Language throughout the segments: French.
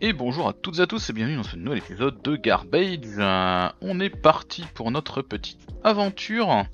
Et bonjour à toutes et à tous et bienvenue dans ce nouvel épisode de Garbage. On est parti pour notre petite aventure.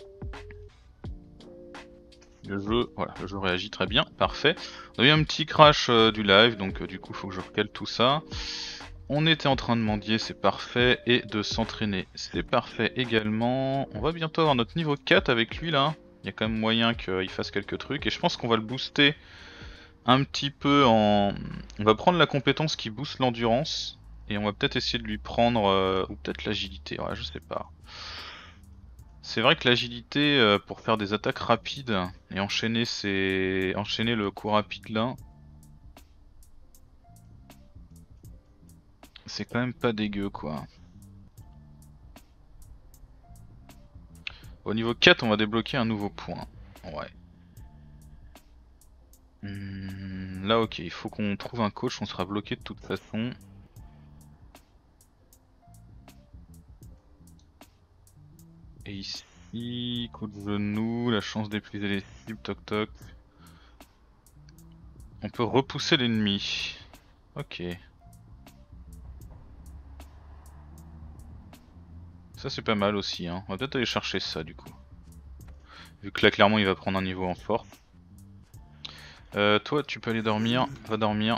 Le jeu réagit très bien, parfait. On a eu un petit crash du live, donc du coup faut que je recale tout ça. On était en train de mendier, c'est parfait, et de s'entraîner, c'est parfait également. On va bientôt avoir notre niveau 4 avec lui là. Il y a quand même moyen qu'il fasse quelques trucs, et je pense qu'on va le booster un petit peu en... On va prendre la compétence qui booste l'endurance, et on va peut-être essayer de lui prendre... ou peut-être l'agilité, ouais je sais pas. C'est vrai que l'agilité, pour faire des attaques rapides, et enchaîner le coup rapide là, c'est quand même pas dégueu quoi. Au niveau 4 on va débloquer un nouveau point. Ouais. Là ok, il faut qu'on trouve un coach, on sera bloqué de toute façon. Et ici, coup de genou, la chance d'épuiser les cibles, toc toc. On peut repousser l'ennemi. Ok. Ça c'est pas mal aussi, hein. On va peut-être aller chercher ça du coup. Vu que là clairement il va prendre un niveau en force. Toi tu peux aller dormir, va dormir.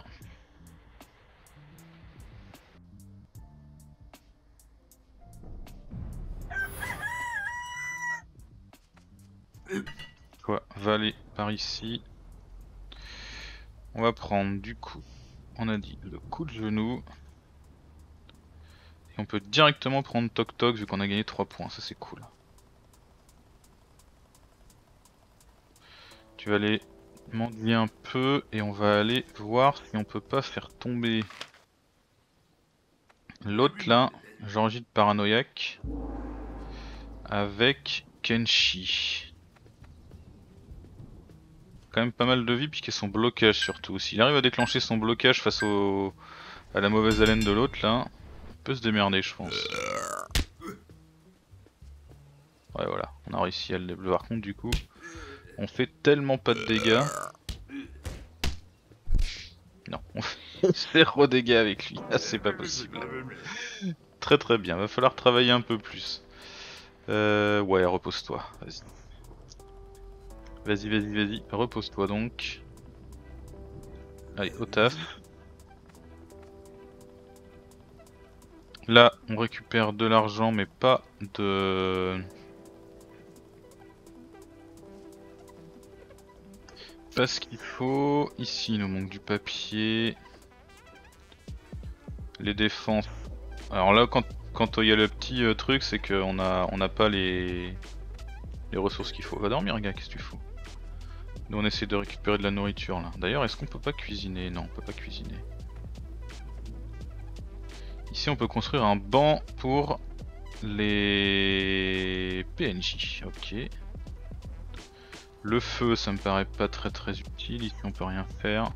Toi va aller par ici. On va prendre du coup, on a dit le coup de genou. Et on peut directement prendre toc toc vu qu'on a gagné 3 points, ça c'est cool. Tu vas aller mendier un peu et on va aller voir si on peut pas faire tomber l'autre là, Georgie de paranoïaque, avec Kenshi. Quand même pas mal de vie puisqu'il y a son blocage surtout. S'il arrive à déclencher son blocage face à la mauvaise haleine de l'autre là, il peut se démerder je pense. Ouais voilà, on a réussi à le débloquer. Par contre du coup, on fait tellement pas de dégâts. Non, on fait 0 dégâts avec lui, ah, c'est pas possible. Très très bien, va falloir travailler un peu plus. Ouais, repose-toi, vas-y. Vas-y, repose-toi donc. Allez, au taf. Là, on récupère de l'argent, mais pas de... Pas ce qu'il faut. Ici, il nous manque du papier. Les défenses. Alors là, quand il y a le petit truc, c'est qu'on a pas les ressources qu'il faut. Va dormir, gars, qu'est-ce que tu fous? Nous, on essaie de récupérer de la nourriture, là. D'ailleurs, est-ce qu'on peut pas cuisiner? Non, on peut pas cuisiner. Ici, on peut construire un banc pour les PNJ. Ok. Le feu, ça me paraît pas très utile. Ici, on peut rien faire.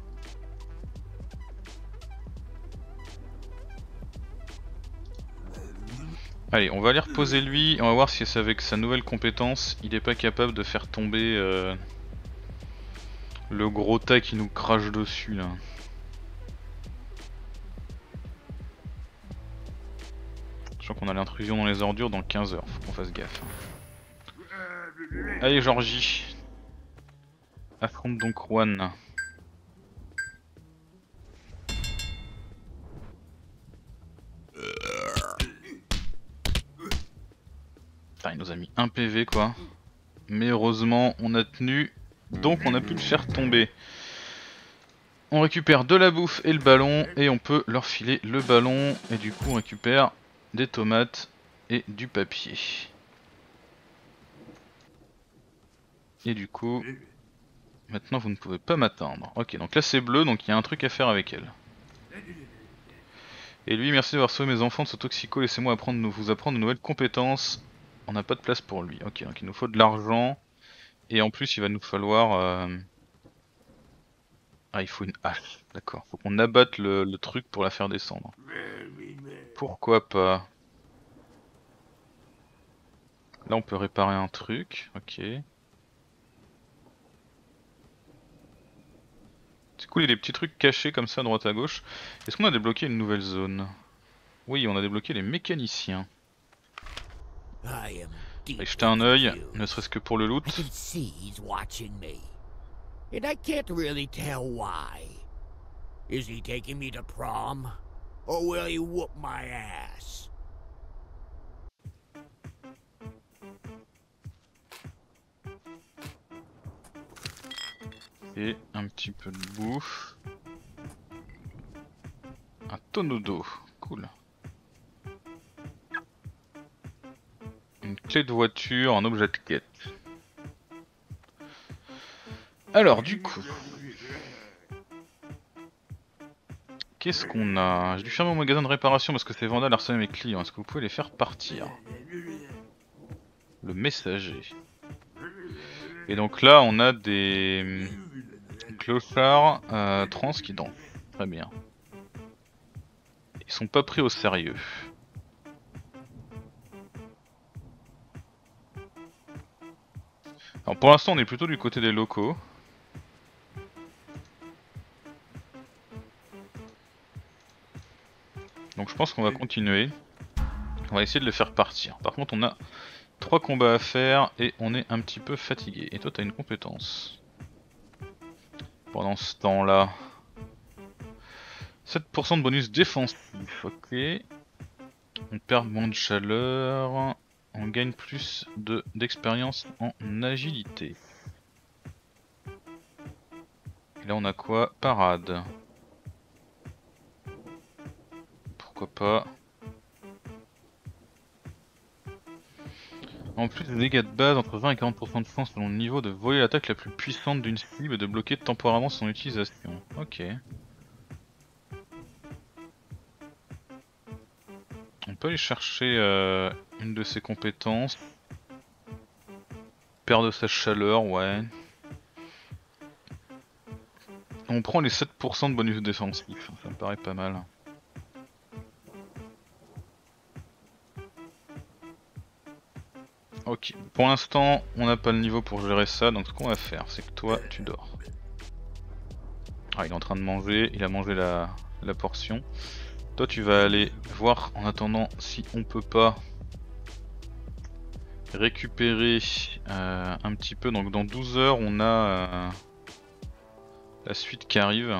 Allez, on va aller reposer lui. On va voir si c'est avec sa nouvelle compétence, il est pas capable de faire tomber le gros tas qui nous crache dessus là. Je crois qu'on a l'intrusion dans les ordures dans 15 heures, faut qu'on fasse gaffe. Allez Georgie, affronte donc Juan. Putain, il nous a mis un PV quoi. Mais heureusement on a tenu, donc on a pu le faire tomber. On récupère de la bouffe et le ballon, et on peut leur filer le ballon, et du coup on récupère des tomates et du papier. Et du coup, maintenant vous ne pouvez pas m'atteindre. Ok, donc là c'est bleu, donc il y a un truc à faire avec elle. Et lui, merci d'avoir sauvé mes enfants de ce toxico, laissez-moi vous apprendre de nouvelles compétences. On n'a pas de place pour lui. Ok, donc il nous faut de l'argent. Et en plus il va nous falloir... Ah, il faut une hache, d'accord. Faut qu'on abatte le truc pour la faire descendre. Pourquoi pas? Là on peut réparer un truc, ok. C'est cool, il y a des petits trucs cachés comme ça à droite à gauche. Est-ce qu'on a débloqué une nouvelle zone? Oui, on a débloqué les mécaniciens. Allez, jeter un œil, ne serait-ce que pour le loot. I can see he's watching me. And I can't really tell why. Is he taking me to prom? Or will he whoop my ass? Et un petit peu de bouffe. Un tonneau d'eau, cool. Une clé de voiture, un objet de quête. Alors du coup... Qu'est-ce qu'on a? J'ai dû fermer mon magasin de réparation parce que ces vandales harcèlent mes clients. Est-ce que vous pouvez les faire partir? Le messager. Et donc là on a des clochards trans qui dansent. Très bien. Ils sont pas pris au sérieux. Alors pour l'instant on est plutôt du côté des locaux. Donc je pense qu'on va continuer. On va essayer de les faire partir. Par contre on a 3 combats à faire et on est un petit peu fatigué. Et toi t'as une compétence. Pendant ce temps là. 7% de bonus défensif, ok. On perd moins de chaleur. On gagne plus d'expérience en agilité. Et là on a quoi? Parade. Pourquoi pas. En plus des dégâts de base, entre 20 et 40% de chance selon le niveau de voler l'attaque la plus puissante d'une cible et de bloquer temporairement son utilisation. Ok. On peut aller chercher une de ses compétences. Perdre sa chaleur, ouais. On prend les 7% de bonus défensif, ça me paraît pas mal. Ok, pour l'instant on n'a pas le niveau pour gérer ça, donc ce qu'on va faire c'est que toi tu dors. Ah, il est en train de manger, il a mangé la portion. Toi tu vas aller voir en attendant si on peut pas récupérer un petit peu. Donc dans 12 heures on a la suite qui arrive.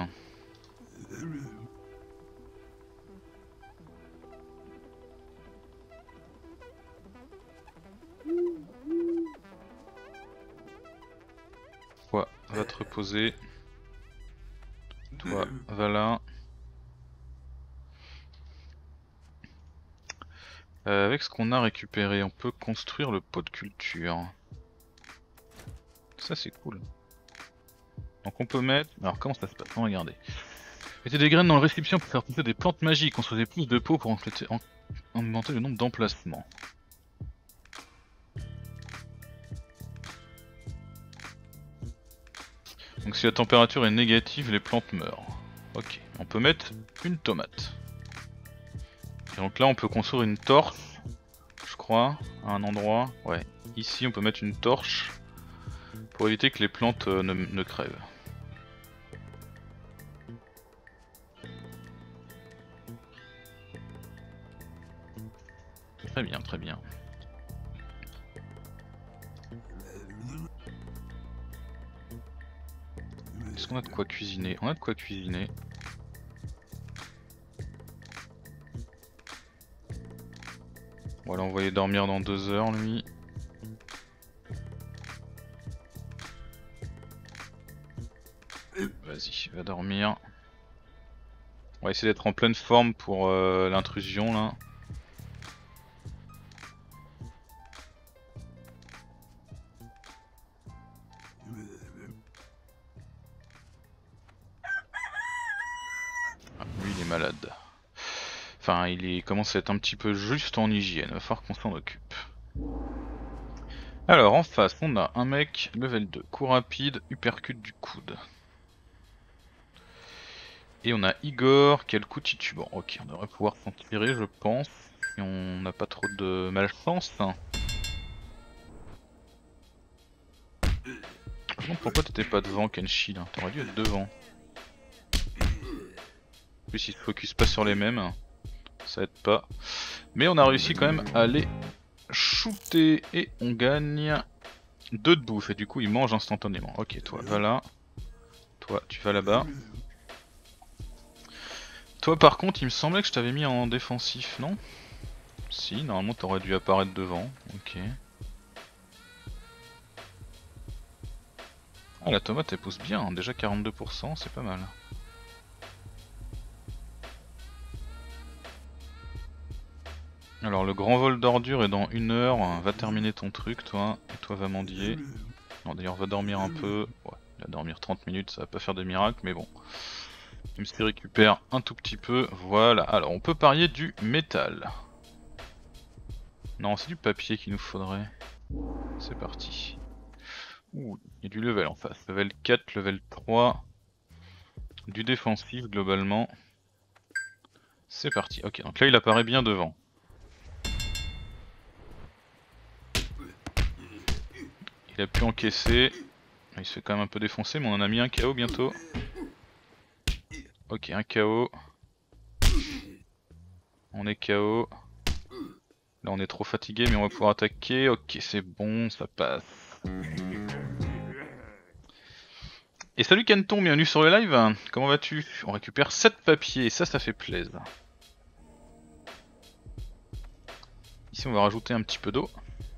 Toi va te reposer. Toi va là. Avec ce qu'on a récupéré, on peut construire le pot de culture. Ça c'est cool. Donc on peut mettre... Alors comment ça se passe? On va regarder. Mettez des graines dans le récipient pour faire pousser des plantes magiques. Construisez plus de pots pour augmenter le nombre d'emplacements. Donc si la température est négative, les plantes meurent. Ok, on peut mettre une tomate. Et donc là on peut construire une torche, je crois, à un endroit. Ouais, ici on peut mettre une torche pour éviter que les plantes ne crèvent. Très bien, très bien. Est-ce qu'on a de quoi cuisiner? On a de quoi cuisiner. On va l'envoyer dormir dans 2 heures lui. Vas-y, va dormir. On va essayer d'être en pleine forme pour l'intrusion là. Ah, lui il est malade. Enfin il commence à être un petit peu juste en hygiène, va falloir qu'on s'en occupe. Alors en face on a un mec level 2, coup rapide, uppercut du coude. Et on a Igor qui a le coup titubant. Ok, on devrait pouvoir s'en tirer je pense. Et on n'a pas trop de malchance. Par contre pourquoi t'étais pas devant Kenshi là? T'aurais dû être devant. plus ils se focus pas sur les mêmes, ça aide pas. Mais on a réussi quand même à les shooter et on gagne 2 de bouffe et du coup ils mangent instantanément. Ok, toi va là, toi tu vas là-bas. Toi par contre il me semblait que je t'avais mis en défensif, non? Si, normalement t'aurais dû apparaître devant, ok. Ah la tomate elle pousse bien, hein. Déjà 42%, c'est pas mal. Alors le grand vol d'ordures est dans 1 heure, va terminer ton truc toi, et toi va mendier. Non d'ailleurs va dormir un peu, ouais, il va dormir 30 minutes, ça va pas faire de miracle mais bon. Même s'il récupère un tout petit peu, voilà. Alors on peut parier du métal. Non c'est du papier qu'il nous faudrait. C'est parti. Ouh, il y a du level en face, level 4, level 3. Du défensif globalement. C'est parti, ok donc là il apparaît bien devant. Il a pu encaisser. Il se fait quand même un peu défoncer, mais on en a mis un KO bientôt. Ok, un KO. On est KO. Là on est trop fatigué, mais on va pouvoir attaquer. Ok, c'est bon, ça passe. Et salut Canton, bienvenue sur le live. Comment vas-tu? On récupère 7 papiers, et ça fait plaisir. Ici on va rajouter un petit peu d'eau.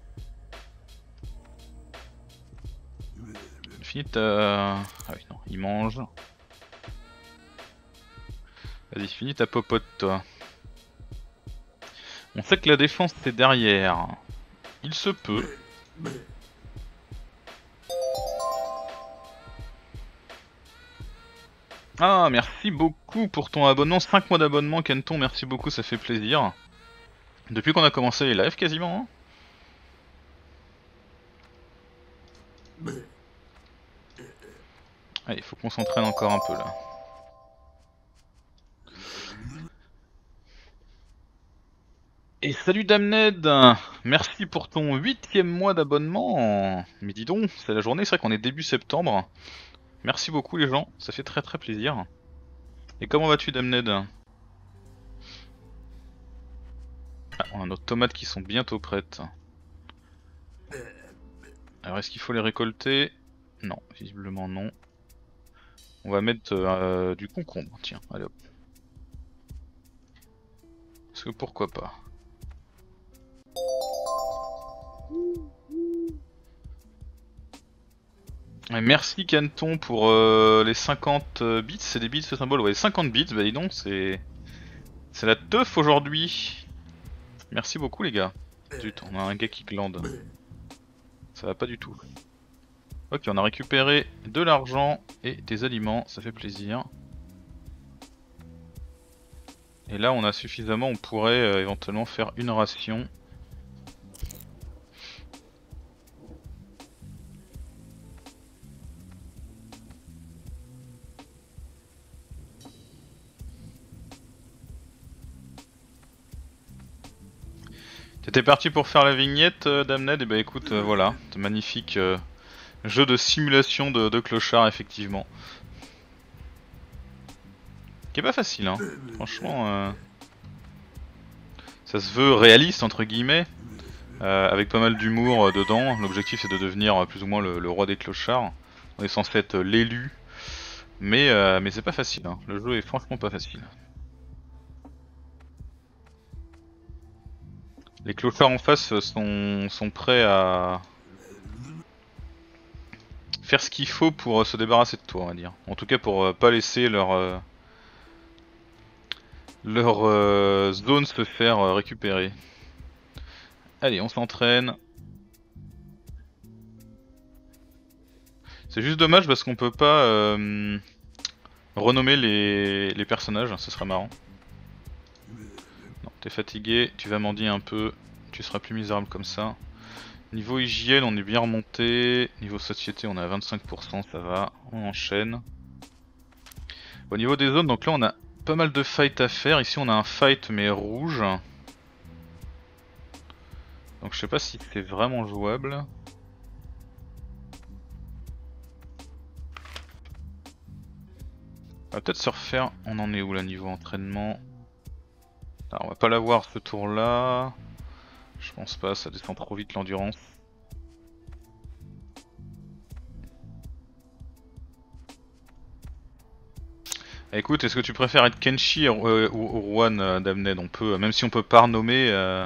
Finis ta... Ah oui, non, il mange. Vas-y, finis ta popote toi. On sait que la défense c'est derrière. Il se peut. Ah, merci beaucoup pour ton abonnement. 5 mois d'abonnement Kenton, merci beaucoup, ça fait plaisir. Depuis qu'on a commencé les lives quasiment. Hein. Allez, il faut qu'on s'entraîne encore un peu là. Et salut Damned, merci pour ton 8e mois d'abonnement. Mais dis donc, c'est la journée, c'est vrai qu'on est début septembre. Merci beaucoup les gens, ça fait très plaisir. Et comment vas-tu Damned? Ah, on a nos tomates qui sont bientôt prêtes. Alors est-ce qu'il faut les récolter? Non, visiblement non. On va mettre du concombre, tiens, allez hop. Parce que pourquoi pas. Et merci Canton pour les 50 bits, c'est des bits ce symbole, ouais 50 bits, bah dis donc c'est la teuf aujourd'hui. Merci beaucoup les gars. Zut, on a un gars qui glande. Ça va pas du tout. Ok, on a récupéré de l'argent et des aliments, ça fait plaisir. Et là on a suffisamment, on pourrait éventuellement faire une ration. T'étais parti pour faire la vignette Damned, et bah écoute voilà, magnifique jeu de simulation de clochard effectivement. Qui est pas facile hein, franchement ça se veut réaliste entre guillemets, avec pas mal d'humour dedans. L'objectif c'est de devenir plus ou moins le roi des clochards. On est censé être l'élu, mais c'est pas facile hein. Le jeu est franchement pas facile. Les clochards en face sont prêts à faire ce qu'il faut pour se débarrasser de toi on va dire. En tout cas pour pas laisser leur zone se faire récupérer. Allez, on s'entraîne. C'est juste dommage parce qu'on peut pas renommer les personnages, ce serait marrant. Non, t'es fatigué, tu vas mendier un peu, tu seras plus misérable comme ça. Niveau hygiène, on est bien remonté. Niveau société, on est à 25%, ça va. On enchaîne. Au niveau des zones, donc là on a pas mal de fights à faire. Ici on a un fight mais rouge. Donc je sais pas si c'est vraiment jouable. On va peut-être se refaire. On en est où là niveau entraînement? Alors, on va pas l'avoir ce tour là. Je pense pas, ça descend trop vite l'endurance. Écoute, est-ce que tu préfères être Kenshi ou Juan Damned? On peut, même si on peut pas renommer.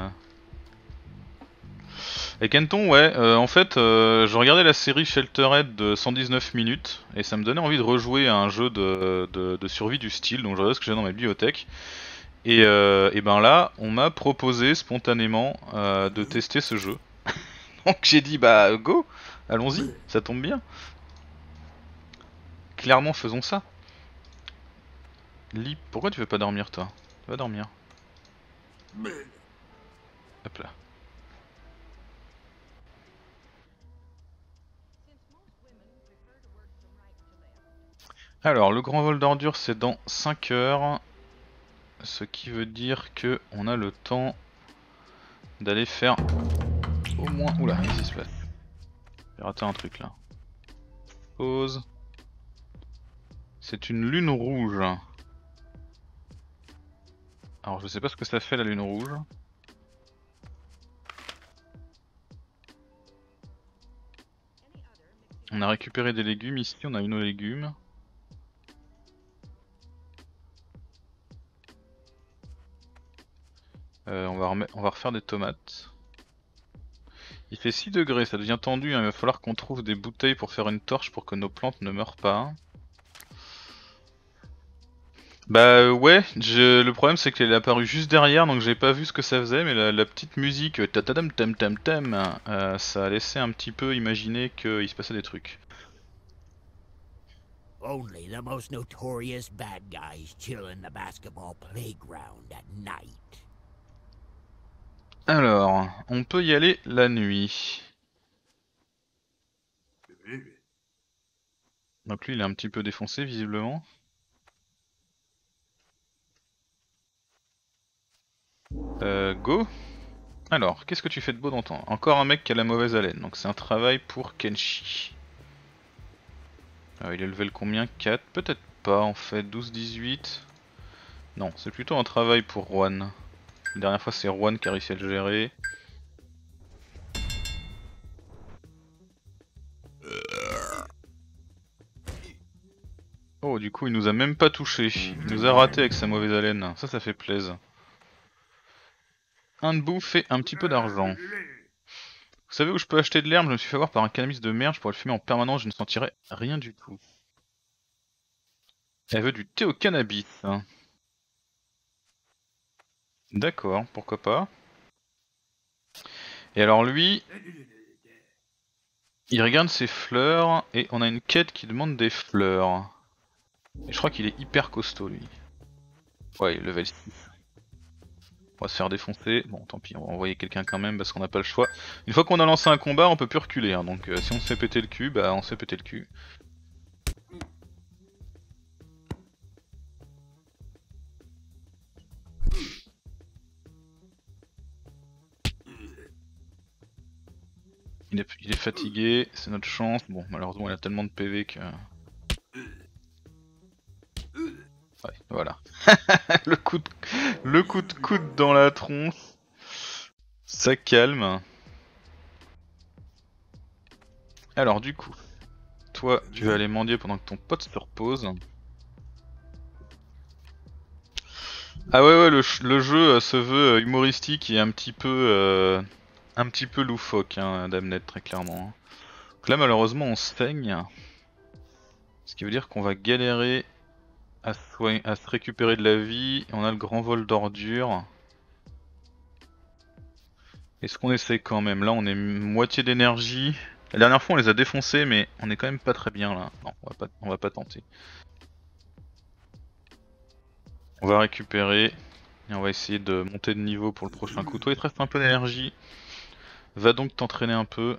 Et Kenton, ouais, en fait, je regardais la série Sheltered de 119 minutes et ça me donnait envie de rejouer à un jeu de survie du style, donc je regardais ce que j'ai dans ma bibliothèque. Et ben là, on m'a proposé spontanément de tester ce jeu. Donc j'ai dit bah go, allons-y, ça tombe bien. Clairement, faisons ça. Lit, pourquoi tu veux pas dormir toi? Tu vas dormir. Hop là. Alors, le grand vol d'ordures c'est dans 5 heures. Ce qui veut dire que on a le temps d'aller faire au moins... Oula, qu'est-ce qui se passe? J'ai raté un truc là. Pause. C'est une lune rouge. Alors je sais pas ce que ça fait la lune rouge. On a récupéré des légumes ici, on a eu nos légumes. On va refaire des tomates. Il fait 6 degrés, ça devient tendu, hein. Il va falloir qu'on trouve des bouteilles pour faire une torche pour que nos plantes ne meurent pas. Bah ouais, le problème c'est qu'elle est apparue juste derrière donc j'ai pas vu ce que ça faisait, mais la petite musique tatadam tam tam tam, ça a laissé un petit peu imaginer qu'il se passait des trucs. Only the most notorious bad guys chill in the basketball playground at night. Alors, on peut y aller la nuit. Donc lui il est un petit peu défoncé visiblement. Go. Alors, qu'est-ce que tu fais de beau dans ton... Encore un mec qui a la mauvaise haleine, donc c'est un travail pour Kenshi. Il est level combien? 4? Peut-être pas en fait, 12-18. Non, c'est plutôt un travail pour Juan. La dernière fois c'est Juan qui a réussi à le gérer. Oh, du coup il nous a même pas touché. Il nous a raté avec sa mauvaise haleine. Ça fait plaisir. Un de bouffe et un petit peu d'argent. Vous savez où je peux acheter de l'herbe? Je me suis fait avoir par un cannabis de merde, je pourrais le fumer en permanence, je ne sentirais rien du tout. Elle veut du thé au cannabis. D'accord, pourquoi pas. Et alors lui, il regarde ses fleurs et on a une quête qui demande des fleurs. Et je crois qu'il est hyper costaud lui. Ouais, level 6. On va se faire défoncer. Bon, tant pis, on va envoyer quelqu'un quand même parce qu'on n'a pas le choix. Une fois qu'on a lancé un combat, on peut plus reculer. Hein, donc si on se fait péter le cul, bah on se fait péter le cul. Il est fatigué, c'est notre chance. Bon, malheureusement, il a tellement de PV que... Ouais, voilà. le coup de coude dans la tronche. Ça calme. Alors du coup, toi, tu vas aller mendier pendant que ton pote se repose. Ah ouais, le jeu se veut humoristique et un petit peu loufoque, hein, Damned, très clairement. Donc là, malheureusement, on se saigne. Ce qui veut dire qu'on va galérer à se récupérer de la vie. On a le grand vol d'ordures. Est-ce qu'on essaie quand même? Là, on est moitié d'énergie. La dernière fois, on les a défoncés, mais on est quand même pas très bien là. Non, on va pas tenter. On va récupérer et on va essayer de monter de niveau pour le prochain coup. Toi, il te reste un peu d'énergie. Va donc t'entraîner un peu.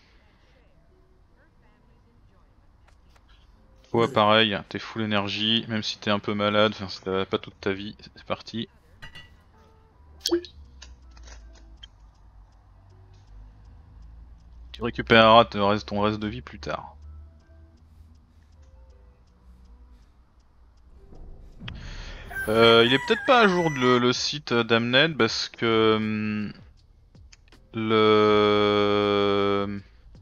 Toi, pareil, t'es full énergie, même si t'es un peu malade, enfin, ça va pas toute ta vie. C'est parti. Tu récupéreras ton reste de vie plus tard. Il est peut-être pas à jour le site d'Amned parce que le...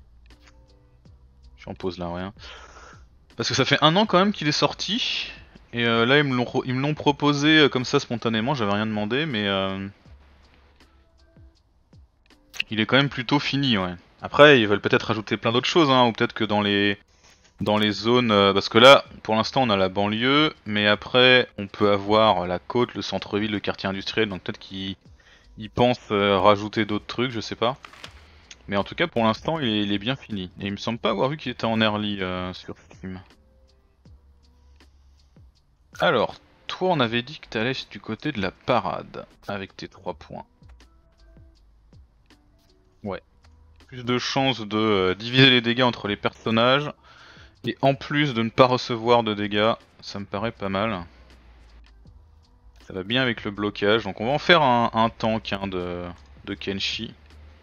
Je suis en pause là, rien. Parce que ça fait 1 an quand même qu'il est sorti. Et là ils me l'ont proposé comme ça spontanément, j'avais rien demandé mais il est quand même plutôt fini, ouais. Après ils veulent peut-être rajouter plein d'autres choses, hein, ou peut-être que dans les zones, parce que là pour l'instant on a la banlieue, mais après on peut avoir la côte, le centre-ville, le quartier industriel, donc peut-être qu'ils pensent rajouter d'autres trucs, je sais pas. Mais en tout cas pour l'instant il est bien fini. Et il me semble pas avoir vu qu'il était en early sur Steam. Alors, toi on avait dit que t'allais du côté de la parade avec tes 3 points. Ouais. Plus de chances de diviser les dégâts entre les personnages. Et en plus de ne pas recevoir de dégâts, ça me paraît pas mal. Ça va bien avec le blocage, donc on va en faire un tank hein, de Kenshi.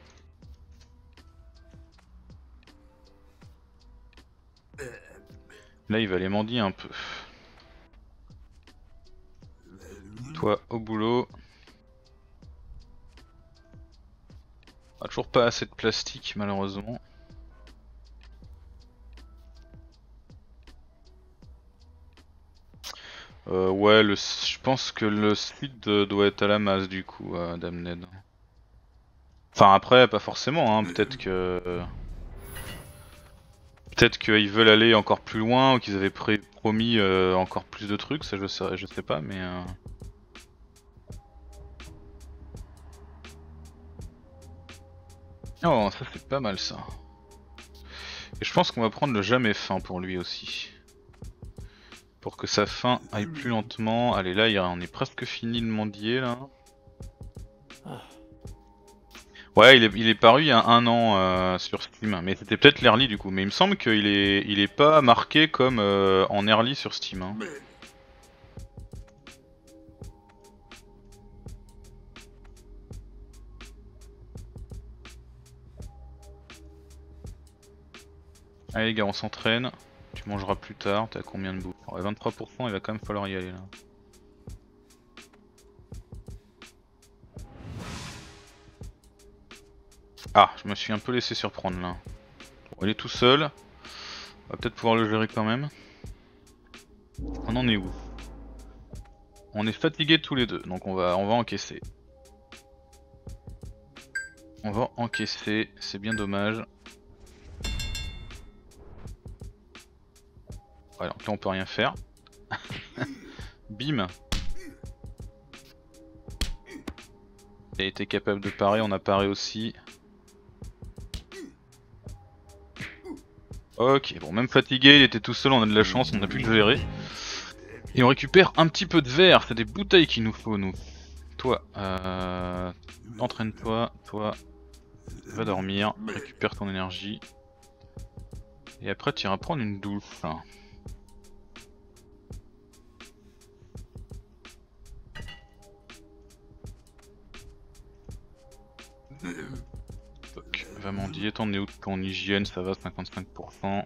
Là il va les mendier un peu. Toi au boulot. Ah, toujours pas assez de plastique malheureusement. Ouais, je pense que le speed doit être à la masse du coup, Damned. Enfin après, pas forcément, hein. Peut-être que... Peut-être qu'ils veulent aller encore plus loin ou qu'ils avaient promis encore plus de trucs, ça je sais pas, mais... Oh, ça c'est pas mal ça. Et je pense qu'on va prendre le jamais fin pour lui aussi. Pour que sa fin aille plus lentement. Allez là, on est presque fini de mendier là. Ouais, il est paru il y a 1 an sur Steam, mais c'était peut-être l'early du coup. Mais il me semble qu'il il est pas marqué comme en early sur Steam. Hein. Allez les gars, on s'entraîne. Tu mangeras plus tard, t'as combien de bouffe? Ouais, 23%, il va quand même falloir y aller là. Ah, je me suis un peu laissé surprendre là. Bon, il est tout seul. On va peut-être pouvoir le gérer quand même. On en est où? On est fatigués tous les deux, donc on va encaisser. On va encaisser, c'est bien dommage. Ouais, donc là on peut rien faire. Bim. Il a été capable de parer, on a paré aussi. Ok, bon, même fatigué, il était tout seul, on a de la chance, on a pu le gérer. Et on récupère un petit peu de verre, c'est des bouteilles qu'il nous faut, nous. Toi, entraîne-toi, toi, va dormir, récupère ton énergie. Et après, tu iras prendre une douche. Donc, va mendier, t'en es où de ton hygiène, ça va, 55%.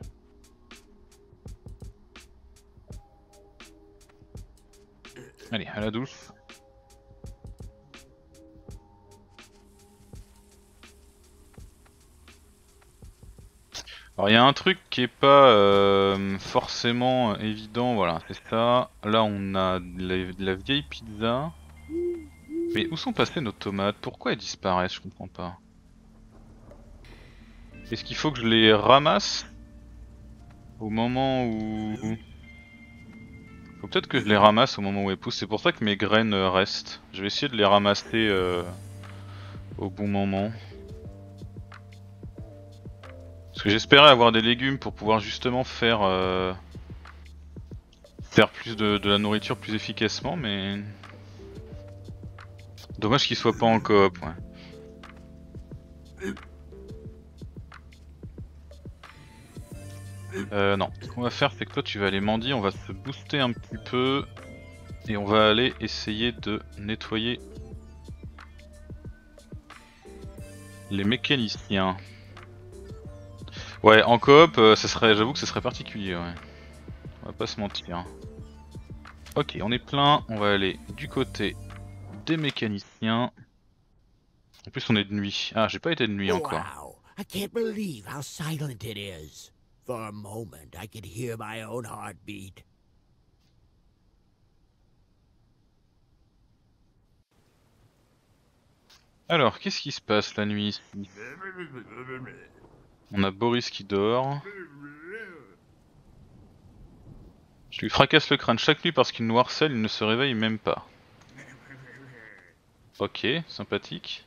Allez, à la douche. Alors il y a un truc qui est pas forcément évident, voilà, c'est ça. Là on a de la vieille pizza. Mais où sont passées nos tomates? Pourquoi elles disparaissent? Je comprends pas. Est-ce qu'il faut que je les ramasse au moment où... Faut peut-être que je les ramasse au moment où elles poussent, c'est pour ça que mes graines restent. Je vais essayer de les ramasser au bon moment. Parce que j'espérais avoir des légumes pour pouvoir justement faire plus de la nourriture plus efficacement, mais... Dommage qu'ils soient pas en coop, ouais. Non, ce qu'on va faire c'est que toi tu vas aller mendier, on va se booster un petit peu et on va aller essayer de nettoyer les mécaniciens. Ouais, en coop, j'avoue que ce serait particulier, ouais. On va pas se mentir. Ok, on est plein, on va aller du côté des mécaniciens. En plus on est de nuit. Ah, j'ai pas été de nuit encore. Wow, I can't believe how silent it is. For a moment, I could hear my own heartbeat. Alors, qu'est-ce qui se passe la nuit ici? On a Boris qui dort. Je lui fracasse le crâne chaque nuit parce qu'il nous harcèle, il ne se réveille même pas. Ok, sympathique.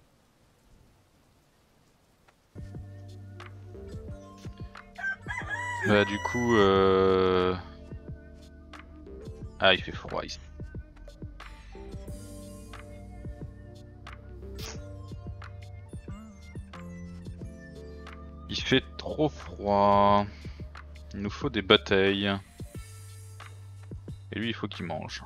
Bah du coup Ah, il fait froid ici. Il fait trop froid. Il nous faut des batailles. Et lui il faut qu'il mange.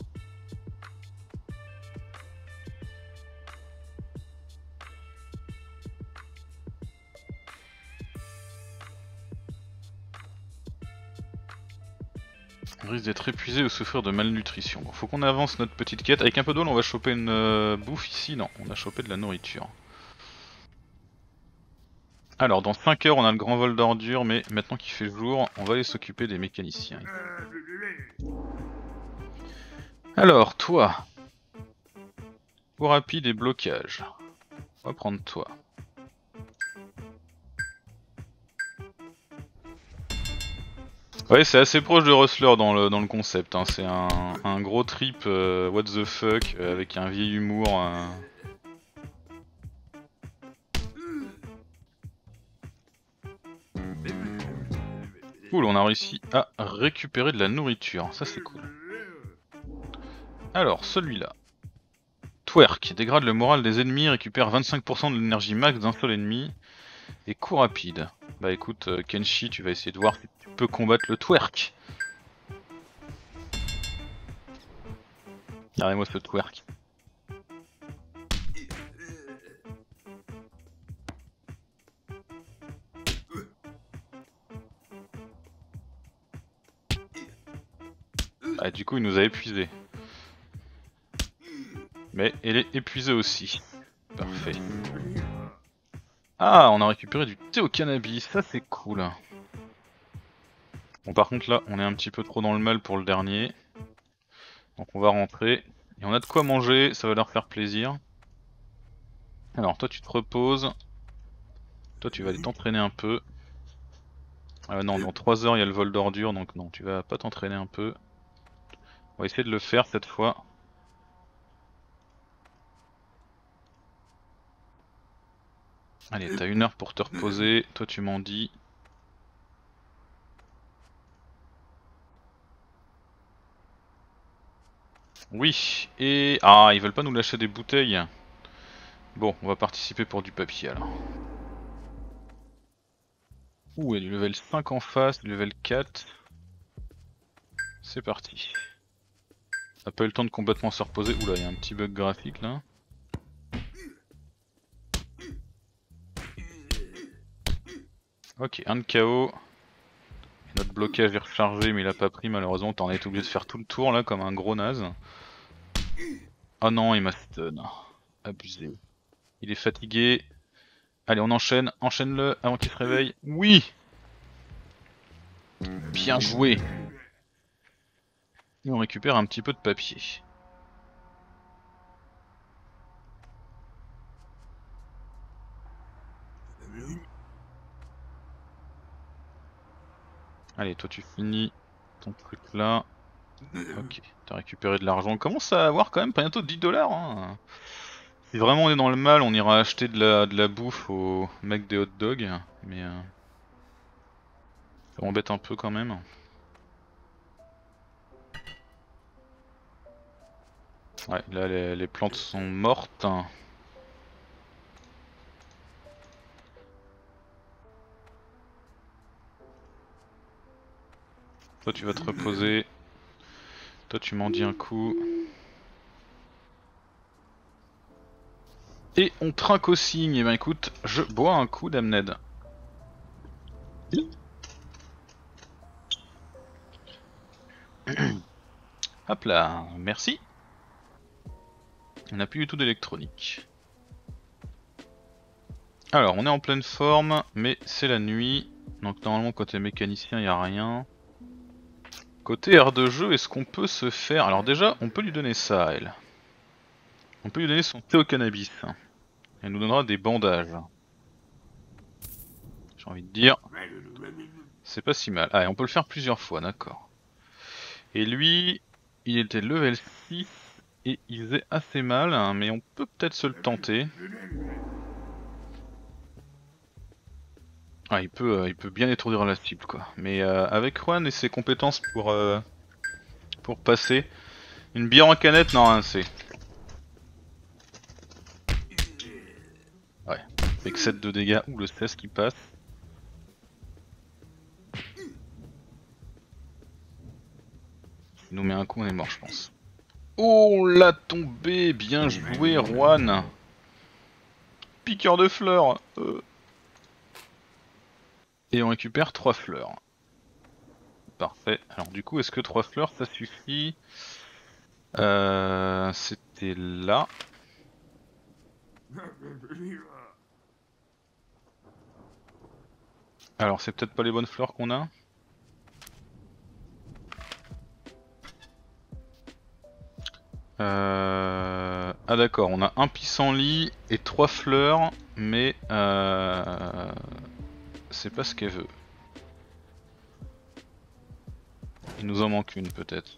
On risque d'être épuisé ou souffrir de malnutrition. Bon, faut qu'on avance notre petite quête. Avec un peu d'eau, on va choper une bouffe ici. Non, on a chopé de la nourriture. Alors, dans 5 heures, on a le grand vol d'ordures, mais maintenant qu'il fait jour, on va aller s'occuper des mécaniciens. Alors, toi. Pour rapide et blocage. On va prendre toi. Ouais, c'est assez proche de Rustler dans le concept, hein. C'est un gros trip what the fuck avec un vieil humour. Cool, on a réussi à récupérer de la nourriture, ça c'est cool. Alors, celui-là. Twerk, dégrade le moral des ennemis, récupère 25% de l'énergie max d'un seul ennemi. Et coup rapide. Bah écoute, Kenshi, tu vas essayer de voir si tu peux combattre le Twerk. Regardez-moi ce Twerk. Ah, du coup il nous a épuisé. Mais elle est épuisée aussi. Parfait. Ah, on a récupéré du thé au cannabis, ça c'est cool. Bon par contre là, on est un petit peu trop dans le mal pour le dernier. Donc on va rentrer. Et on a de quoi manger, ça va leur faire plaisir. Alors toi tu te reposes. Toi tu vas aller t'entraîner un peu. Non, dans 3 heures il y a le vol d'ordures, donc non, tu vas pas t'entraîner un peu. On va essayer de le faire cette fois. Allez, t'as 1 heure pour te reposer, toi tu m'en dis. Oui, et... Ah, ils veulent pas nous lâcher des bouteilles. Bon, on va participer pour du papier alors. Ouh, il y a du level 5 en face, du level 4. C'est parti. On n'a pas eu le temps de complètement se reposer. Oula, il y a un petit bug graphique là. Ok, un de KO. Notre blocage est rechargé mais il a pas pris malheureusement. T'en es obligé de faire tout le tour là comme un gros naze. Oh non, il m'a stun. Abusé. Il est fatigué. Allez, on enchaîne. Enchaîne-le avant qu'il se réveille. Oui! Bien joué. Et on récupère un petit peu de papier. Allez, toi tu finis ton truc là. Ok, t'as récupéré de l'argent. On commence à avoir quand même bientôt 10 $. Hein. Si vraiment on est dans le mal, on ira acheter de la bouffe au mec des hot dogs. Mais ça m'embête un peu quand même. Ouais, là les plantes sont mortes. Toi tu vas te reposer. Toi tu m'en dis un coup. Et on trinque au signe. Et ben écoute, je bois un coup d'Amned. Hop là, merci. On n'a plus du tout d'électronique. Alors, on est en pleine forme, mais c'est la nuit. Donc normalement côté mécanicien il n'y a rien. Côté aire de jeu, est-ce qu'on peut se faire... Alors déjà, on peut lui donner ça à elle. On peut lui donner son thé au cannabis. Elle nous donnera des bandages. J'ai envie de dire... C'est pas si mal. Ah, et on peut le faire plusieurs fois, d'accord. Et lui, il était level 6 et il faisait assez mal, hein, mais on peut peut-être se le tenter. Ah, il peut bien étourdir la cible, quoi. Mais avec Juan et ses compétences pour passer, une bière en canette, non, hein, c'est... Ouais, avec 7 de dégâts, ou le 16 qui passe. Il nous met un coup, on est mort, je pense. Oh, l'a tombé, bien joué, Juan. Piqueur de fleurs. Et on récupère 3 fleurs. Parfait. Alors du coup, est-ce que 3 fleurs, ça suffit? C'était là. Alors c'est peut-être pas les bonnes fleurs qu'on a. Ah d'accord, on a un pissenlit et 3 fleurs, mais c'est pas ce qu'elle veut. Il nous en manque une peut-être.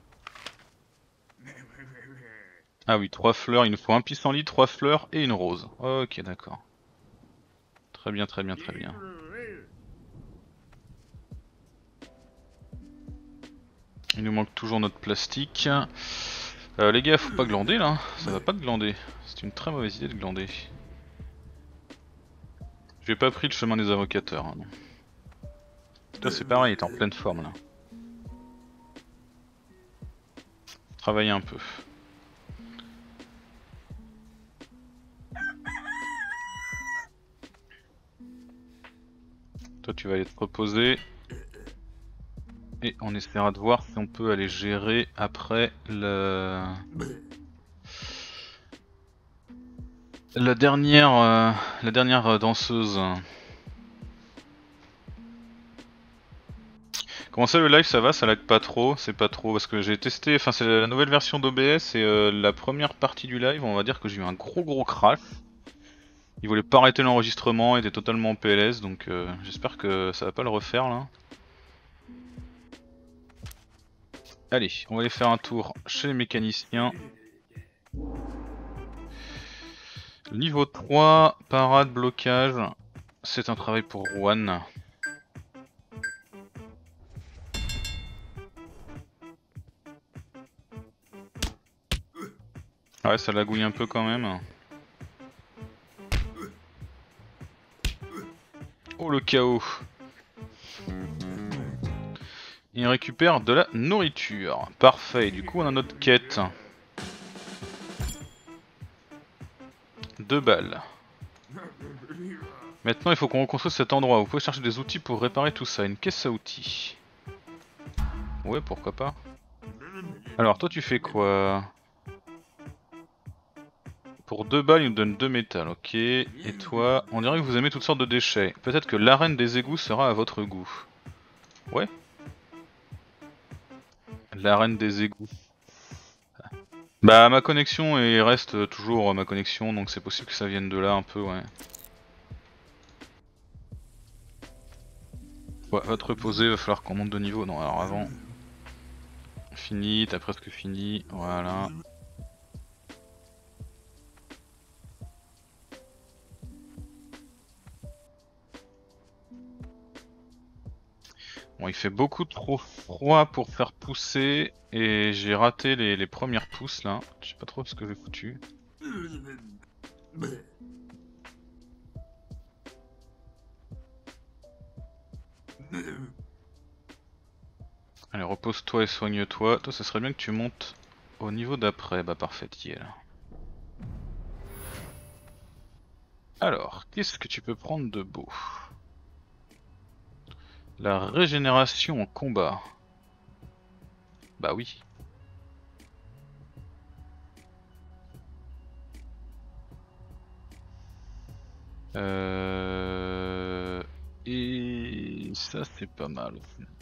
Ah oui, 3 fleurs, il nous faut un pissenlit, 3 fleurs et une rose. Ok, d'accord. Très bien, très bien, très bien. Il nous manque toujours notre plastique. Les gars, faut pas glander là, ça va pas de glander. C'est une très mauvaise idée de glander. J'ai pas pris le chemin des avocateurs. Hein, toi c'est pareil, il est en pleine forme là. Travailler un peu. Toi tu vas aller te reposer. Et on essaiera de voir si on peut aller gérer après la dernière danseuse. Comment ça le live, ça va, ça lag pas trop, c'est pas trop parce que j'ai testé, enfin c'est la nouvelle version d'OBS et la première partie du live, on va dire que j'ai eu un gros crash. Il voulait pas arrêter l'enregistrement, il était totalement en PLS, donc j'espère que ça va pas le refaire là. Allez, on va aller faire un tour chez les mécaniciens. Niveau 3, parade, blocage, c'est un travail pour Juan. Ouais, ça lagouille un peu quand même. Oh le chaos. Il récupère de la nourriture. Parfait, du coup on a notre quête. 2 balles. Maintenant il faut qu'on reconstruise cet endroit. Vous pouvez chercher des outils pour réparer tout ça. Une caisse à outils. Ouais, pourquoi pas. Alors toi tu fais quoi? Pour 2 balles il nous donne 2 métal, ok. Et toi, on dirait que vous aimez toutes sortes de déchets. Peut-être que l'arène des égouts sera à votre goût. Ouais. L'arène des égouts. Bah ma connexion reste toujours ma connexion, donc c'est possible que ça vienne de là un peu, ouais. Ouais, va te reposer, va falloir qu'on monte de niveau. Non, alors avant. Fini, t'as presque fini, voilà. Bon, il fait beaucoup trop froid pour faire pousser et j'ai raté les premières pousses là. Je sais pas trop ce que j'ai foutu. Allez, repose-toi et soigne-toi. Toi, ça serait bien que tu montes au niveau d'après. Bah parfait, y est là. Alors, qu'est-ce que tu peux prendre de beau? La régénération en combat. Bah oui. Et ça c'est pas mal.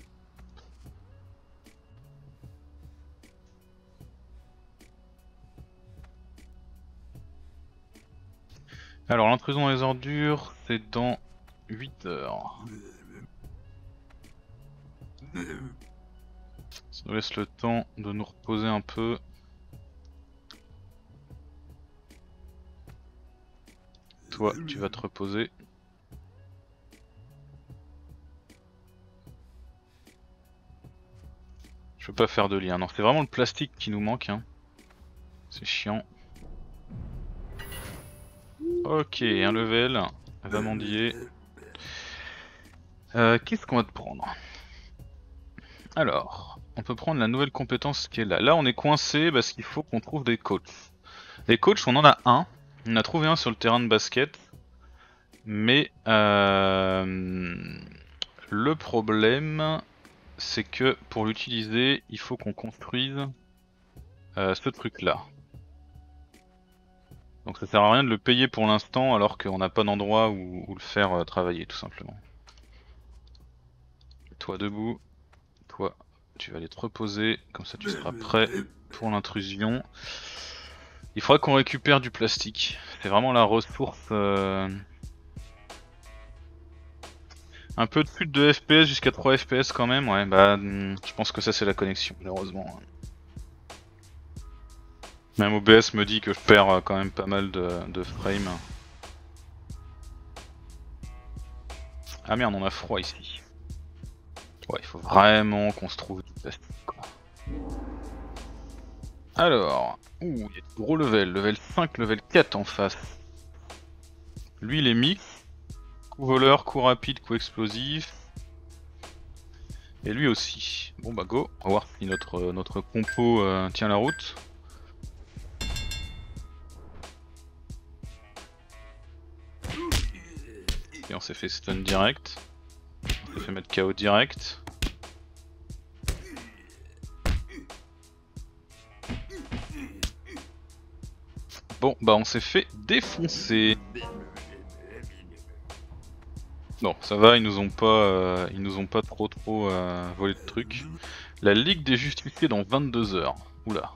Alors l'intrusion dans les ordures, c'est dans 8 heures. Ça nous laisse le temps de nous reposer un peu. Toi, tu vas te reposer. Je peux pas faire de lien. Non, c'est vraiment le plastique qui nous manque. Hein. C'est chiant. Ok, un level. Va mendier. Qu'est-ce qu'on va te prendre? Alors, on peut prendre la nouvelle compétence qui est là. Là, on est coincé parce qu'il faut qu'on trouve des coachs. Les coachs, on en a un. On a trouvé un sur le terrain de basket. Mais le problème, c'est que pour l'utiliser, il faut qu'on construise ce truc-là. Donc ça sert à rien de le payer pour l'instant alors qu'on n'a pas d'endroit où le faire travailler tout simplement. Toi debout, toi tu vas aller te reposer, comme ça tu seras prêt pour l'intrusion. Il faudra qu'on récupère du plastique, c'est vraiment la ressource. Un peu de plus de 2 FPS jusqu'à 3 FPS quand même, ouais bah je pense que ça c'est la connexion malheureusement. Même OBS me dit que je perds quand même pas mal de frames. Ah merde, on a froid ici. Ouais, il faut vraiment qu'on se trouve du plastique quoi. Alors, ouh, il y a de gros level 5, level 4 en face. Lui il est mix, coup voleur, coup rapide, coup explosif. Et lui aussi. Bon bah go, on va voir si notre compo tient la route. Et on s'est fait stun direct. On s'est fait mettre KO direct. Bon bah on s'est fait défoncer. Bon ça va, ils nous ont pas trop volé de trucs. La Ligue des Justiciers dans 22 heures. Oula.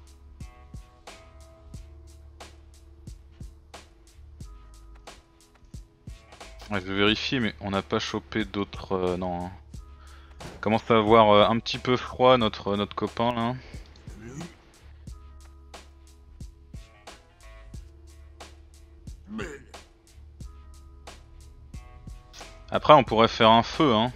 Ouais, je vais vérifier mais on n'a pas chopé d'autres... non. Hein. Commence à avoir un petit peu froid notre copain là. Après on pourrait faire un feu hein.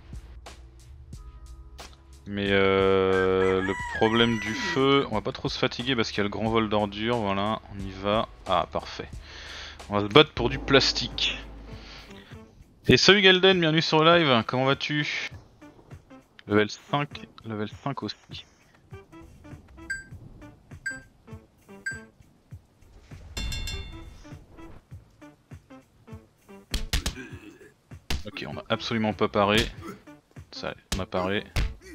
Mais le problème du feu, on va pas trop se fatiguer parce qu'il y a le grand vol d'ordures, voilà, on y va. Ah parfait. On va se battre pour du plastique. Et salut Galden, bienvenue sur le live, comment vas-tu? Level 5 aussi. Ok, on a absolument pas paré. Ça, on a paré.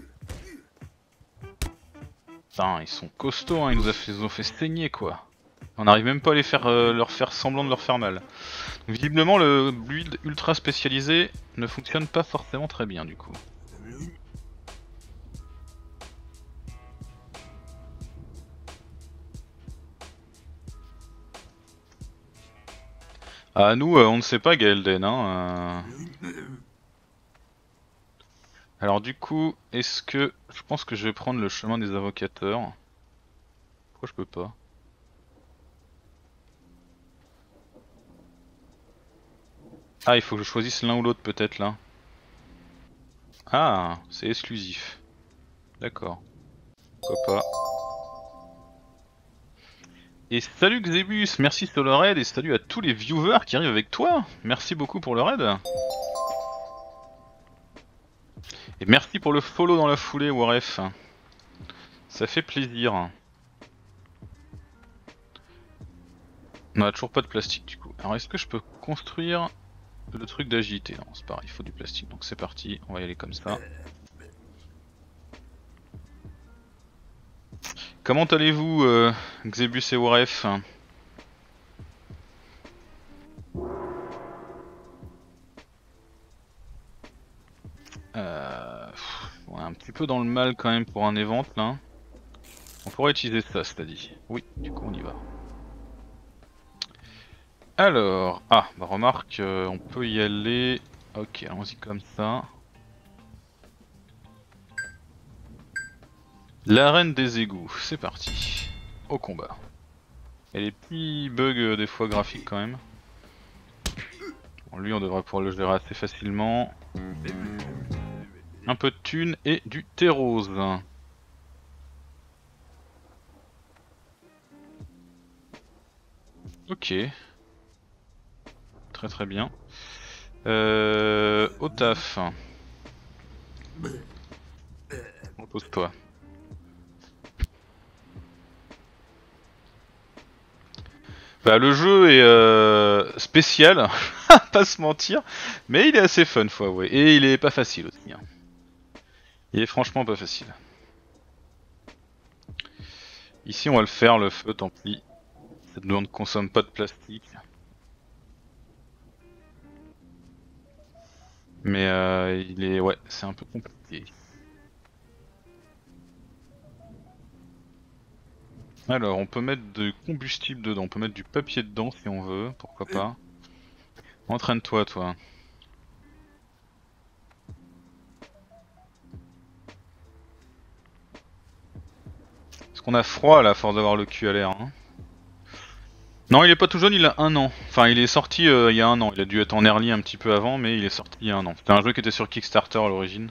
Putain, ils sont costauds, hein, ils nous ont fait saigner quoi. On n'arrive même pas à les faire, leur faire semblant de leur faire mal. Donc, visiblement, le build ultra spécialisé ne fonctionne pas forcément très bien du coup. Ah nous, on ne sait pas Gaelden, hein. Alors du coup, est-ce que... Je pense que je vais prendre le chemin des invocateurs. Pourquoi je peux pas? Ah, il faut que je choisisse l'un ou l'autre peut-être là. Ah, c'est exclusif. D'accord. Pourquoi pas. Et salut Xebus, merci sur le raid et salut à tous les viewers qui arrivent avec toi. Merci beaucoup pour le raid. Et merci pour le follow dans la foulée Waref. Ça fait plaisir. On a toujours pas de plastique du coup. Alors est-ce que je peux construire le truc d'agilité? Non, c'est pareil, il faut du plastique. Donc c'est parti, on va y aller comme ça. Comment allez-vous Xebus et Waref? On est un petit peu dans le mal quand même pour un event là. On pourrait utiliser ça, c'est-à-dire. Oui, du coup on y va. Alors, bah remarque, on peut y aller. Ok, allons-y comme ça. L'arène des égouts, c'est parti. Au combat. Il y a des petits bugs des fois graphiques quand même. Bon, lui on devrait pouvoir le gérer assez facilement. Un peu de thunes et du thé rose. Ok. Très très bien. Au taf. Repose-toi. Bah le jeu est spécial, pas se mentir, mais il est assez fun faut avouer, et il est pas facile aussi. Hein. Il est franchement pas facile. Ici on va le faire le feu, tant pis. Ça ne consomme pas de plastique. Mais il est ouais, c'est un peu compliqué. Alors on peut mettre du combustible dedans, on peut mettre du papier dedans si on veut, pourquoi pas. Entraîne-toi toi. Parce qu'on a froid là, à force d'avoir le cul à l'air. Hein. Non, il est pas tout jeune, il a 1 an. Enfin, il est sorti il y a 1 an. Il a dû être en early un petit peu avant, mais il est sorti il y a 1 an. C'était un jeu qui était sur Kickstarter à l'origine.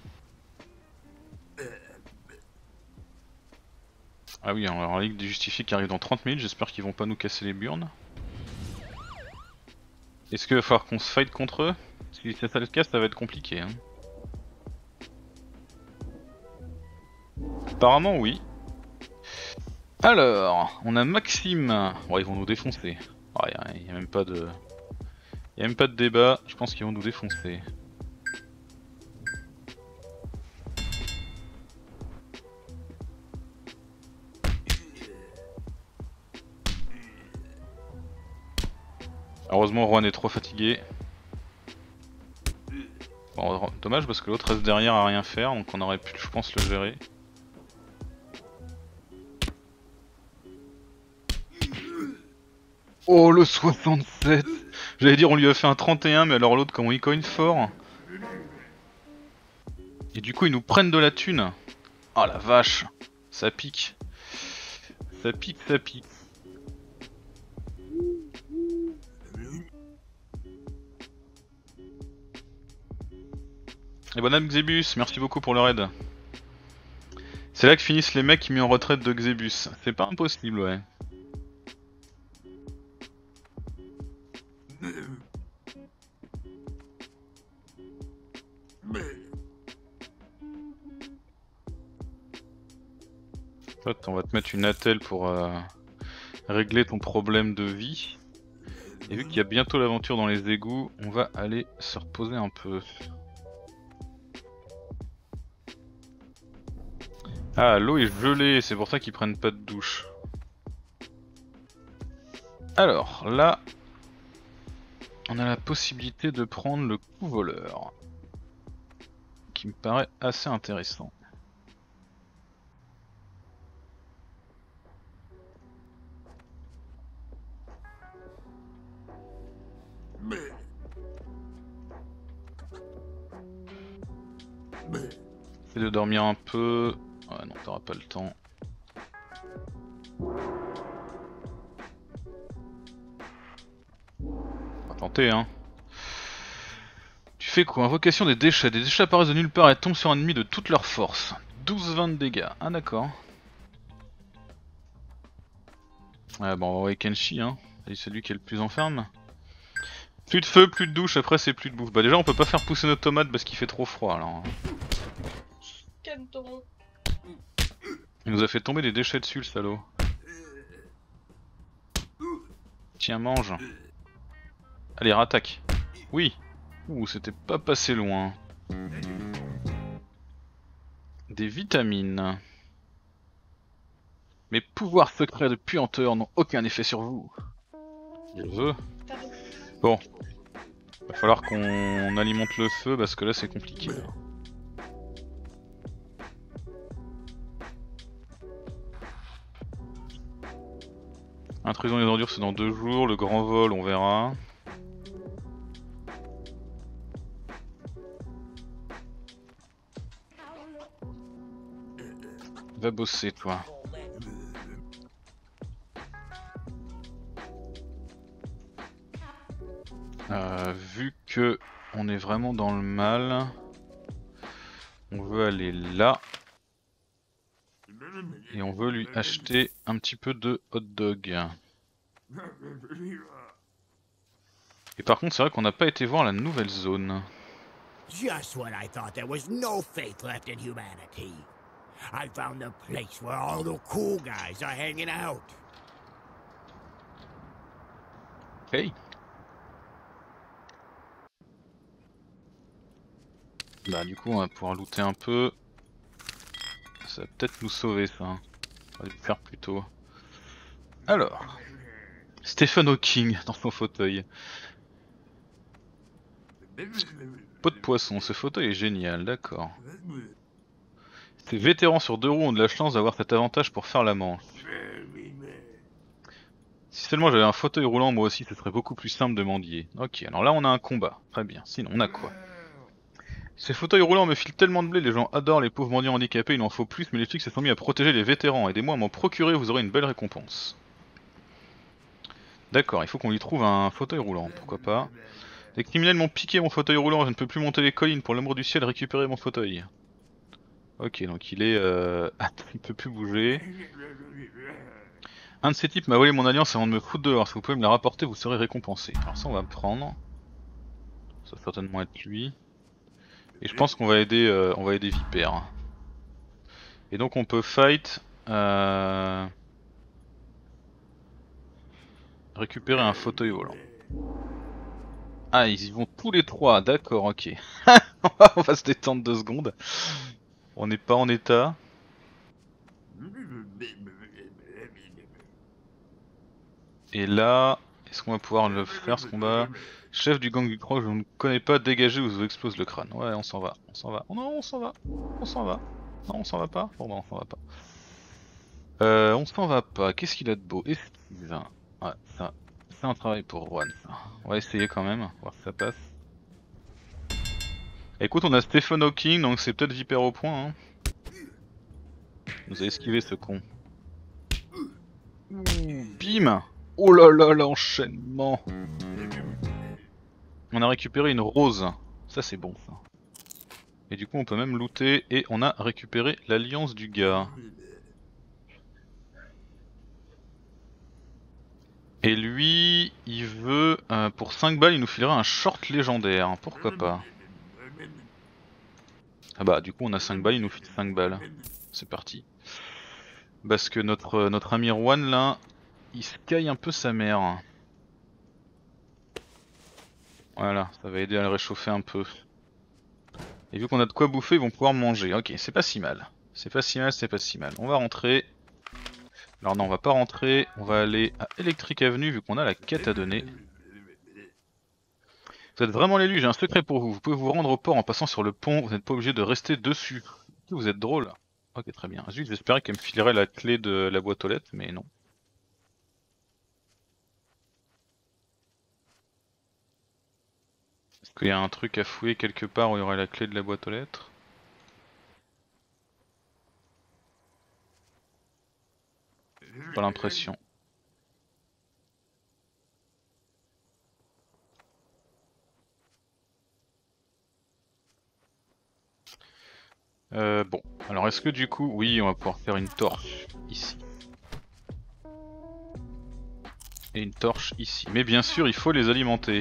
Ah oui, alors Ligue des Justifiés qui arrive dans 30 minutes, j'espère qu'ils vont pas nous casser les burnes. Est-ce qu'il va falloir qu'on se fight contre eux? Si c'est ça le cas, ça va être compliqué. Hein. Apparemment oui. Alors, on a Maxime. Bon, ils vont nous défoncer. Il y a même pas de... Il y a même pas de débat, je pense qu'ils vont nous défoncer. Heureusement Juan est trop fatigué. Bon, dommage parce que l'autre reste derrière à rien faire, donc on aurait pu je pense le gérer. Oh le 67. J'allais dire on lui a fait un 31 mais alors l'autre comment il cogne fort. Et du coup ils nous prennent de la thune. Oh la vache. Ça pique. Ça pique, ça pique. Et bonhomme Xebus, merci beaucoup pour le raid. C'est là que finissent les mecs qui mis en retraite de Xebus. C'est pas impossible ouais. On va te mettre une attelle pour régler ton problème de vie. Et vu qu'il y a bientôt l'aventure dans les égouts, on va aller se reposer un peu. Ah, l'eau est gelée, c'est pour ça qu'ils prennent pas de douche. Alors, là, on a la possibilité de prendre le coup voleur. Qui me paraît assez intéressant. Essaye de dormir un peu. Ouais, non, t'auras pas le temps. On va tenter, hein. Tu fais quoi? Invocation des déchets. Des déchets apparaissent de nulle part et tombent sur un ennemi de toute leur force. 12-20 de dégâts. Ah, d'accord. Ouais, bon, on va envoyer Kenshi, hein. C'est lui qui est le plus en ferme. Plus de feu, plus de douche, après c'est plus de bouffe. Bah déjà on peut pas faire pousser nos tomates parce qu'il fait trop froid alors. Il nous a fait tomber des déchets dessus le salaud. Tiens mange. Allez rattaque. Oui. Ouh c'était pas passé loin. Des vitamines. Mes pouvoirs secrets de puanteur n'ont aucun effet sur vous. Je veux. Bon. Va falloir qu'on alimente le feu parce que là c'est compliqué. Là. Intrusion des ordures c'est dans 2 jours, le grand vol on verra. Va bosser toi. Vu que on est vraiment dans le mal, on veut aller là. Et on veut lui acheter un petit peu de hot dog. Et par contre c'est vrai qu'on n'a pas été voir la nouvelle zone. Just when I thought there was no faith left in humanity, I found the place where all the cool guys are hanging out. Hey. Bah du coup on va pouvoir looter un peu. Ça va peut-être nous sauver ça. On va le faire plus tôt. Alors. Stephen Hawking dans son fauteuil. Pot de poisson, ce fauteuil est génial, d'accord. Ces vétérans sur 2 roues ont de la chance d'avoir cet avantage pour faire la manche. Si seulement j'avais un fauteuil roulant moi aussi, ce serait beaucoup plus simple de mendier. Ok, alors là on a un combat, très bien. Sinon on a quoi? Ces fauteuils roulants me filent tellement de blé, les gens adorent les pauvres mendiants handicapés, il en faut plus, mais les flics se sont mis à protéger les vétérans. Aidez-moi à m'en procurer, vous aurez une belle récompense. D'accord, il faut qu'on lui trouve un fauteuil roulant, pourquoi pas. Les criminels m'ont piqué mon fauteuil roulant, je ne peux plus monter les collines, pour l'amour du ciel, récupérer mon fauteuil. Ok, donc il est... il peut plus bouger. Un de ces types m'a volé mon alliance avant de me foutre dehors, si vous pouvez me la rapporter, vous serez récompensé. Alors ça on va me prendre. Ça va certainement être lui. Et je pense qu'on va aider Viper. Et donc on peut fight... récupérer un fauteuil volant. Ah, ils y vont tous les 3, d'accord, ok. On va se détendre 2 secondes. On n'est pas en état. Et là, est-ce qu'on va pouvoir le faire ce combat? Chef du gang du croc, je ne connais pas, dégagez ou je vous explose le crâne. Ouais, on s'en va, on s'en va. Oh non, on s'en va, on s'en va. Non, on s'en va pas. Bon, bah, on s'en va pas. On s'en va pas. Qu'est-ce qu'il a de beau? Esquive. Ouais, ça. C'est un travail pour Juan, ça. On va essayer quand même, voir si ça passe. Écoute, on a Stephen Hawking, donc c'est peut-être Viper au point. Hein. Il nous a esquivé ce con. Bim! Oh là là, l'enchaînement! On a récupéré une rose. Ça c'est bon ça. Et du coup on peut même looter et on a récupéré l'alliance du gars. Et lui, il veut... pour 5 balles, il nous filera un short légendaire. Pourquoi pas? Ah bah du coup on a 5 balles, il nous file 5 balles. C'est parti. Parce que notre ami Juan là, il sky un peu sa mère. Voilà, ça va aider à le réchauffer un peu. Et vu qu'on a de quoi bouffer, ils vont pouvoir manger. Ok, c'est pas si mal. C'est pas si mal, c'est pas si mal. On va rentrer. Alors non, on va pas rentrer. On va aller à Electric Avenue vu qu'on a la quête à donner. Vous êtes vraiment l'élu, j'ai un secret pour vous. Vous pouvez vous rendre au port en passant sur le pont. Vous n'êtes pas obligé de rester dessus. Vous êtes drôle. Ok, très bien. Zut, j'espérais qu'elle me filerait la clé de la boîte aux lettres, mais non. Est-ce qu'il y a un truc à fouiller quelque part où il y aurait la clé de la boîte aux lettres? Pas l'impression. Bon, alors est-ce que du coup, oui, on va pouvoir faire une torche ici. Et une torche ici. Mais bien sûr, il faut les alimenter.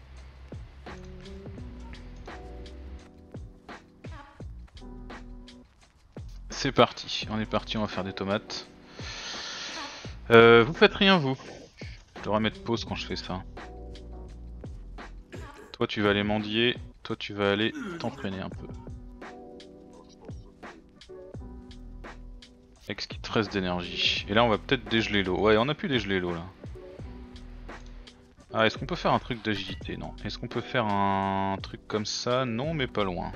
C'est parti, on est parti, on va faire des tomates. Vous faites rien vous. Je devrais mettre pause quand je fais ça. Toi tu vas aller mendier, toi tu vas aller t'entraîner un peu. Avec ce qui te reste d'énergie. Et là on va peut-être dégeler l'eau. Ouais, on a pu dégeler l'eau là. Ah, est-ce qu'on peut faire un truc d'agilité? Non. Est-ce qu'on peut faire un truc comme ça? Non, mais pas loin.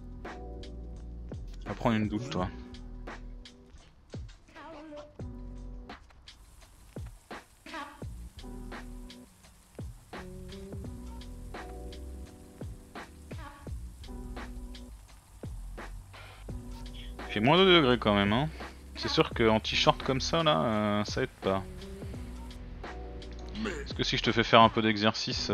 Va prendre une douche toi. fait moins de degrés quand même, hein. C'est sûr qu'en t-shirt comme ça, là, ça aide pas. Est-ce que si je te fais faire un peu d'exercice,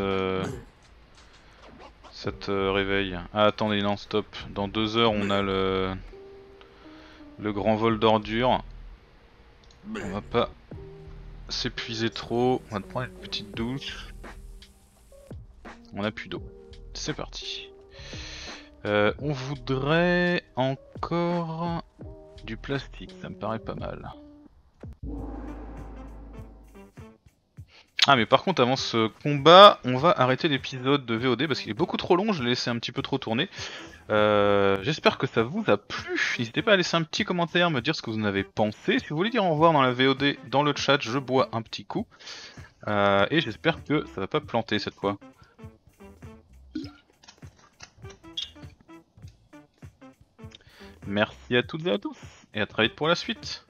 ça te réveille? Ah, attendez, non, stop. Dans 2 heures, on a le grand vol d'ordures. On va pas s'épuiser trop. On va te prendre une petite douche. On a plus d'eau. C'est parti. On voudrait encore du plastique, ça me paraît pas mal. Ah mais par contre avant ce combat, on va arrêter l'épisode de VOD parce qu'il est beaucoup trop long, je l'ai laissé un petit peu trop tourner. J'espère que ça vous a plu, n'hésitez pas à laisser un petit commentaire, me dire ce que vous en avez pensé. Si vous voulez dire au revoir dans la VOD, dans le chat, je bois un petit coup. Et j'espère que ça va pas planter cette fois. Merci à toutes et à tous, et à très vite pour la suite.